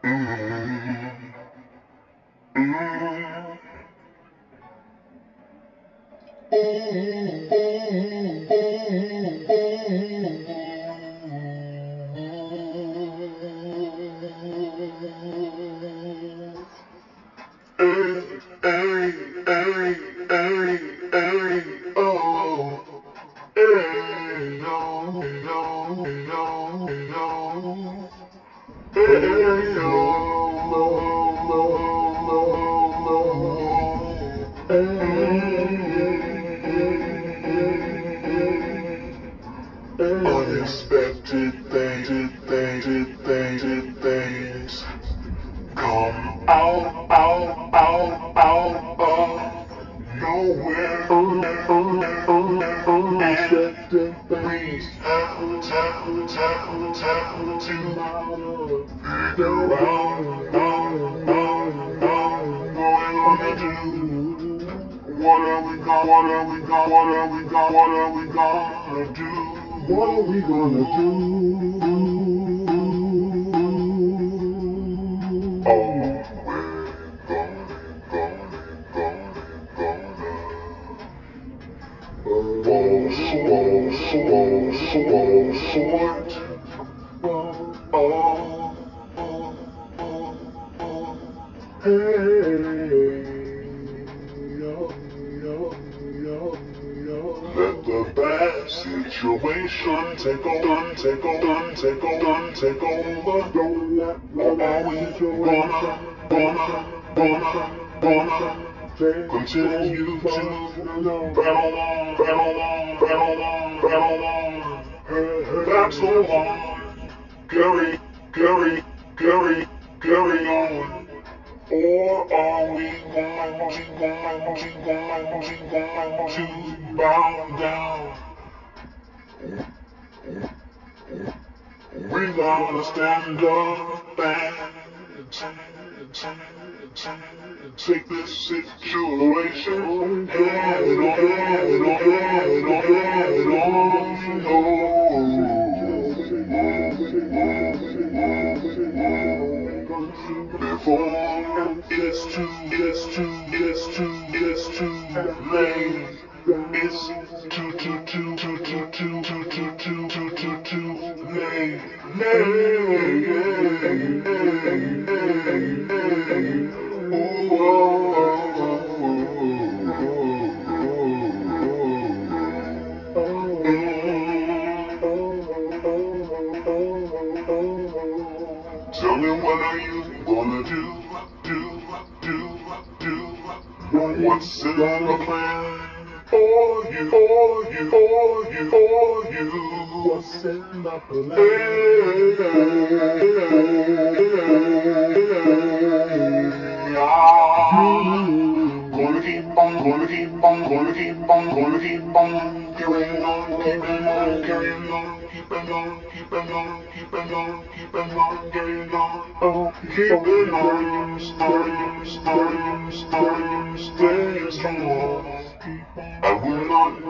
Unexpected things come out of nowhere. Unexpected things have to figure out what we're gonna do. What are we gonna do? What are we gonna do? Oh, we're gonna fall short. Let the bad situation take over. Don't let continue to battle on. Carry on. Or are we going to bow down? We gotta stand up and take this situation head before it's too late. It's too late. Tell me, what are you gonna do? What's in the plan? For you. What's in the plan? Gonna keep on carrying on, keeping on, staying strong. I will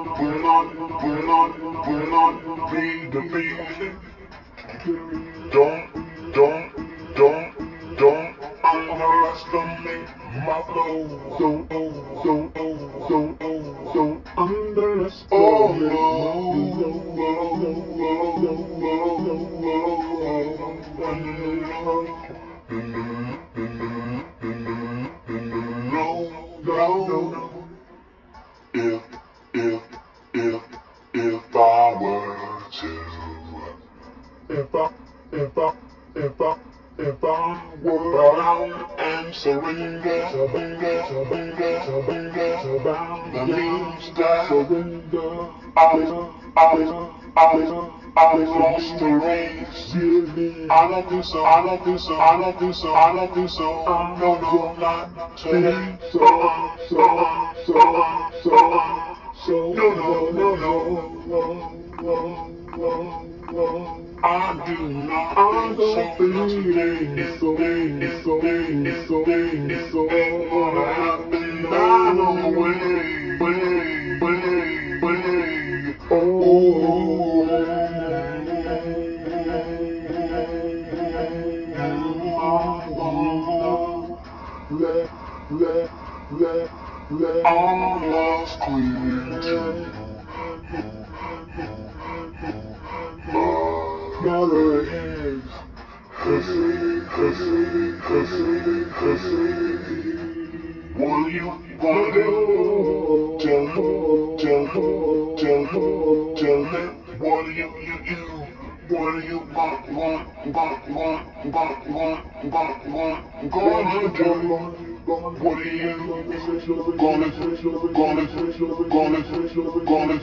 not be defeated. Don't underestimate my flow. Don't underestimate If I were to, if I were bound and surrender, that means that I lost the race. I don't think so. No, not today. I do not think so. It's gonna happen that way. Oh. let our love cling to another hand. What you gonna do? Tell me. What do you? What do you want, gonna do? What are you gonna